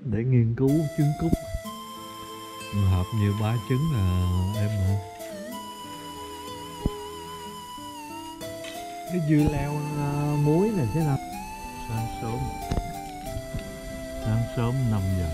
để nghiên cứu trứng cút. Hợp nhiều 3 trứng là em hả? Cái dưa leo muối này thế nào? Sáng sớm 5 giờ.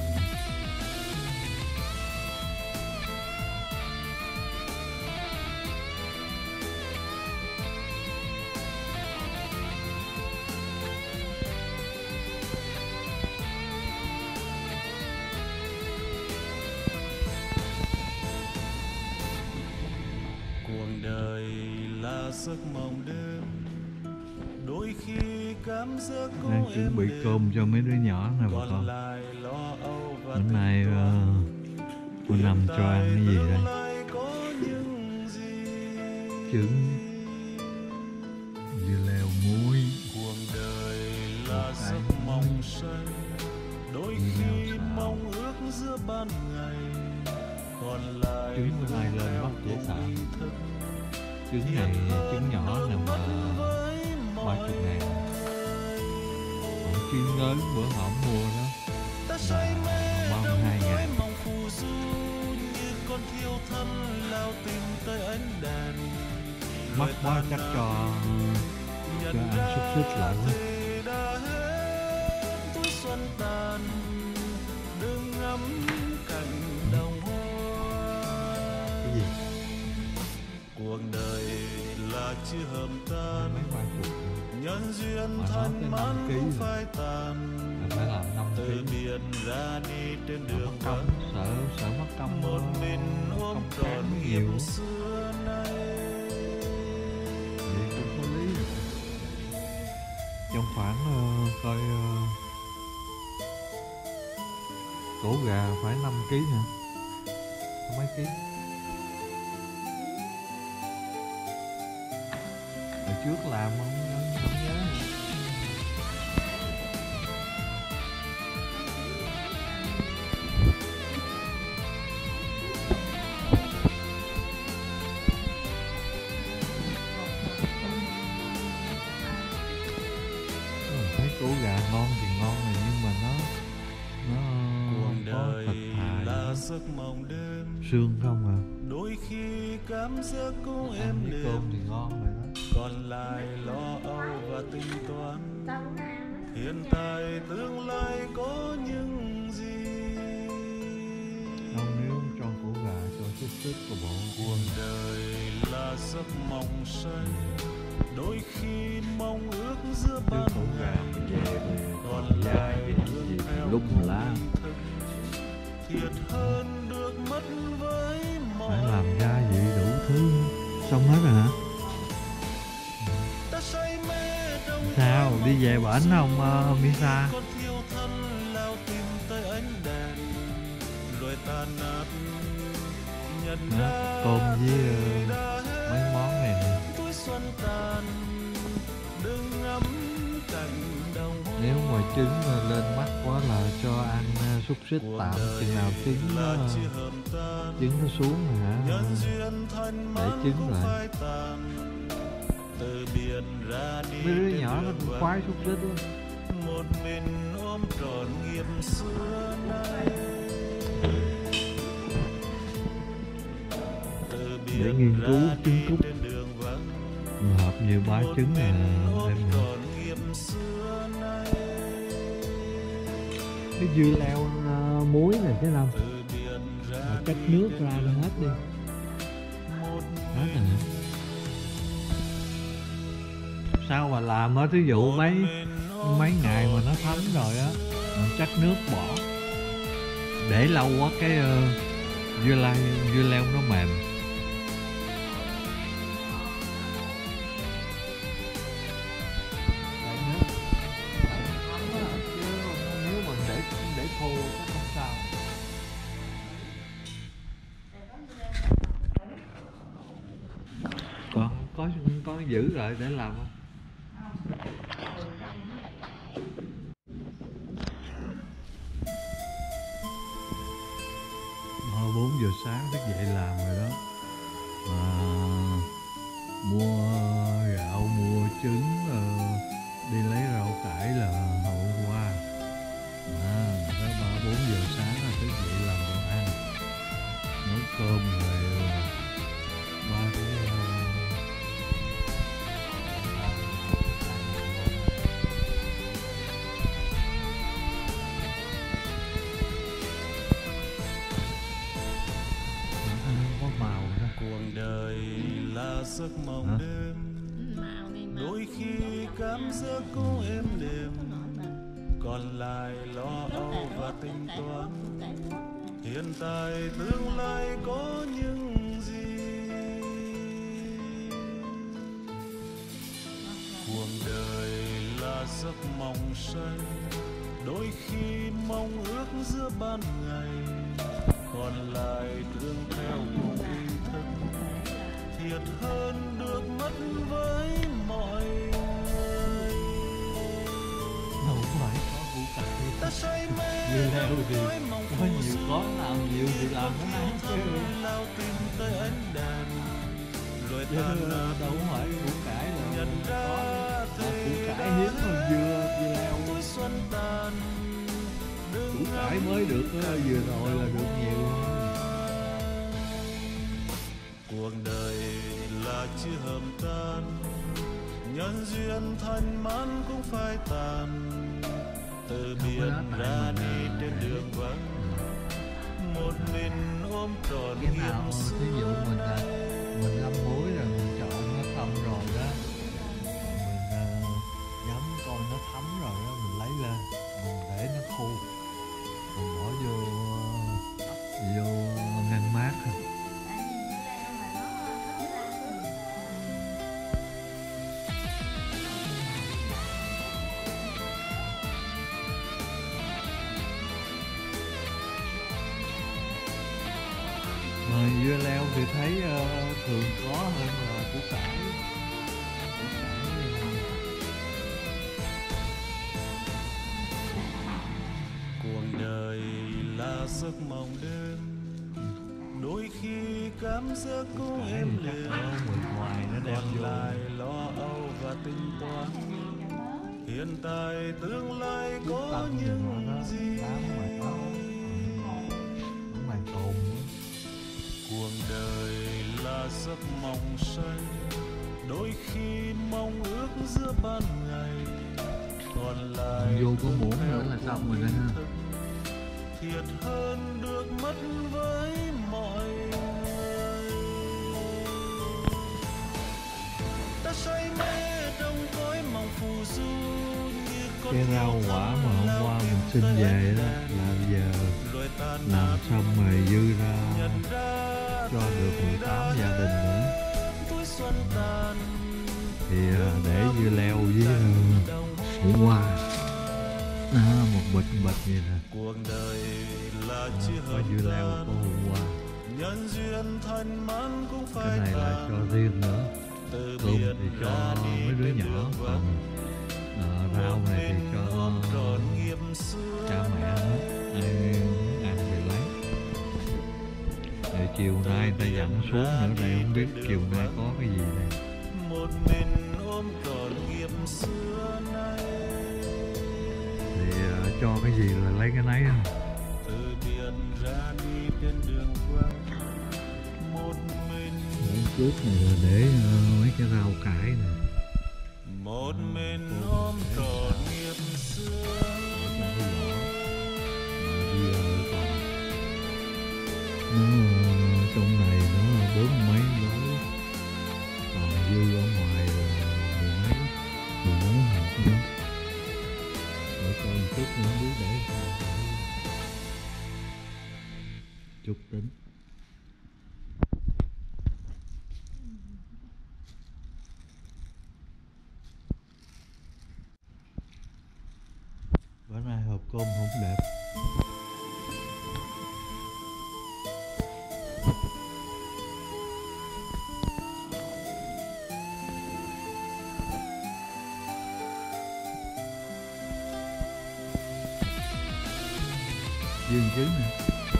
Cuộc đời là giấc mộng đêm, đôi khi cảm giác cô Đang chuẩn bị cơm cho mấy đứa nhỏ nè bà con. Bữa nay cô Năm cho ăn cái gì đây? Trứng, dưa leo muối. Cuộc đời là giấc mộng say, đôi khi mong ước giữa ban ngày, còn lại trứng bữa nay lên bắt dễ sợ. Trứng này trứng nhỏ nè mà 30.000. Còn trứng lớn bữa họ mua đó là 32.000. Mắc quá chắc cho ăn xúc xích lại quá. Cái gì? Cuộc đời là chiếc hầm tan, nhân duyên mà thân mãn không phải phai tàn. phải làm 5 Từ kg. biển ra đi trên đường Mất vắng, công, sợ mất công một mình ôm trọn nhiều nghiệp xưa nay. vậy cũng có lý. Trong khoảng coi cổ gà phải 5 kg hả? Mấy ký? Hồi trước làm không nhớ. Thấy cổ gà ngon thì ngon rồi nhưng mà nó Cuộc có đời thịt thà là giấc mộng đêm, xương không à. đôi khi cảm giác cô Ăn em với cơm đêm, thì ngon rồi đó. còn lại lo âu và tính toán. Hiện tại tương lai có những gì? Không, nếu cho cổ gà cho xúc xích của bộ. Cuộc đời là giấc mộng say, đôi khi mong ước giữa Chứ ban cổ gà ngày, về còn lại gì lúc lá thiệt hơn được mất với mọi. phải làm gia vị đủ thứ. Xong hết rồi hả? Ta say mê trong Sao đi về bển không Misa? con thiêu thân lao tìm tới ánh đèn, rồi tan nát nhận ra Tôm với đã hết. mấy món này nè. Tuổi xuân tàn đừng ngắm cảnh đồng hoa. Nếu mà trứng lên mắt quá là cho ăn xúc xích tạm chừng nào trứng nó xuống rồi hả? Để trứng lại. Mấy đứa nhỏ nó cũng khoái xúc xích lắm. Một mình ôm trọn nghiệp xưa nay. Để nghiên cứu trứng cút. Hợp nhiều 3 trứng là em hả? Cái dưa leo muối này thế nào? Cách nước ra nó hết đi. Hết rồi hả? Sao mà làm á, thí dụ mấy ngày mà nó thấm rồi á, mình chắc nước bỏ. Để lâu quá cái dưa leo nó mềm. Nếu mà để khô chắc không sao. Có giữ lại để làm không? Hồi 4 giờ sáng thức dậy làm rồi đó. Mua gạo, mua trứng, đi lấy rau cải là hôm qua. Tới 4 giờ giấc mộng đêm, đôi khi cảm giác cũng êm đềm, còn lại lo âu và tính toán. Hiện tại tương lai có những gì? Cuộc đời là giấc mộng say, đôi khi mong ước giữa ban ngày, còn lại tương theo cùng ý thức. Thiệt hơn được mất với mọi người. Đâu phải có củ cải. Ta say mê Dưa leo thì với mong có phù nhiều, du, có làm nhiều thì làm cái này chứ. lao tìm tới ánh đèn, rồi Chứ ta đâu phải củ cải là nhận ra củ cải hiếm hơn dưa leo. tuổi xuân tàn. Củ cải mới được vừa rồi là được nhiều hơn. Cuộc đời là chiếc hầm tan, nhân duyên thành mãn cũng phải tàn. Từ biển ra đi trên đường vắng, một mình ôm trọn Cái nào nghiêm xưa. ví dụ mình ngâm muối rồi mình trộn nó thấm rồi đó, mình nhắm con nó thấm rồi đó, mình lấy lên mình để nó khô, mình bỏ vô ngăn mát. Mà dưa leo thì thấy thường có hơn là củ cải. Cuộc đời là giấc mộng đêm, đôi khi cảm giác cũng êm đềm, ngoài nó đem còn vô. lại lo âu và tính toán. Hiện tại tương lai có những gì? Màn cồn nữa. Cuộc đời là giấc mộng say, đôi khi mong ước giữa ban ngày, còn lại Vô có muỗng nữa là xong rồi đó ha. thiệt hơn được mất với mọi người. Ta say mê trong cõi mộng phù du, như con Cái rau quả mà hôm qua mình xin về đó là giờ làm xong rồi dư ra cho được 18 gia đình nữa. Thì để dưa leo với củ hoa một bịch vậy nè. Cuộc đời là Có dưa leo, có củ hoa. nhân duyên thành mãn cũng phải. Cái này là cho riêng nữa. Cơm thì cho mấy đứa nhỏ, còn rau này thì cho cha mẹ hết, ai ăn thì lấy. Rồi chiều nay người ta dẫn xuống nữa đây, không biết chiều nay có cái gì đây. Một mình ôm trọn nghiệp xưa nay. Thì cho cái gì là lấy cái nấy không? Từ biển ra đi trên đường vắng, một mình. Cái trước này là để mấy cái rau cải nè. Một mình ôm trọn nghiệp xưa. Nó trong này nó 40 mấy gói, còn dư ở ngoài là 10 mấy hộp nữa. Để cho một chút nữa biết để sao. Chút tính. Bữa nay hộp cơm không đẹp. Dương chứ nè.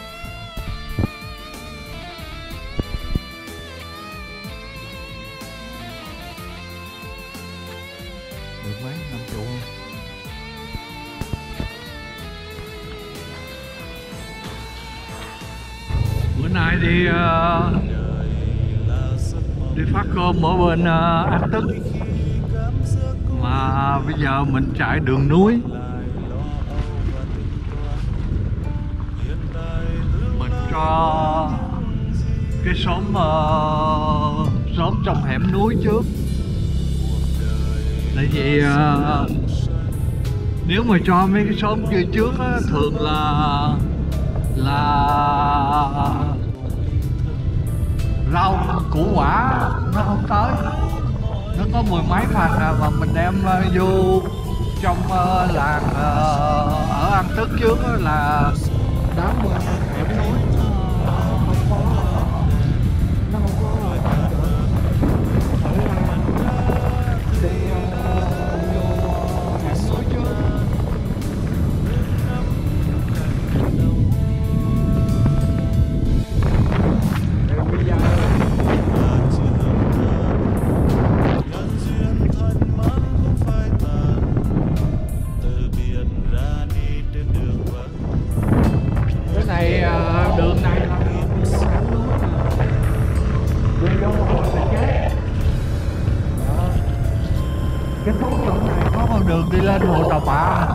Được mấy 50 không? Bữa nay đi phát cơm ở bên An Tức, mà bây giờ mình chạy đường núi. Mình cho cái xóm xóm trong hẻm núi trước. Tại vì nếu mà cho mấy cái xóm kia trước á, thường là rau củ quả nó không tới, nó có mười mấy phần mà mình đem vô trong làng ở An Tức trước là đám bên hẻm núi không có, nó không có đi vô hẻm núi trước. Đường này là hẻm núi, đi vô hồ Sài Chết. Cái phố chỗ này có con đường đi lên hồ Tàu Bạ.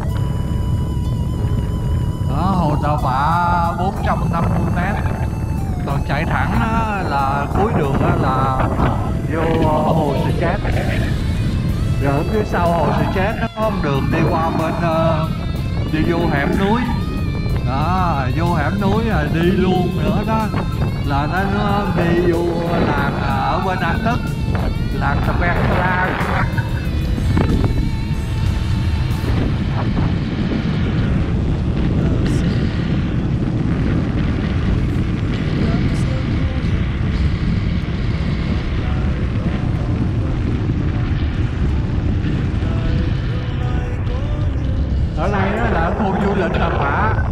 Đó, hồ Tàu Bạ 450 m. Còn chạy thẳng là cuối đường là vô hồ Sài Chết. Rồi ở phía sau hồ Sài Chết nó có con đường đi qua bên đi vô hẻm núi. Đó, vô hẻm núi là đi luôn nữa đó, là nó đi vô làng ở bên An Tức, làng Tà Ben Sa La. Ở đây đó là khu du lịch Tà Phả.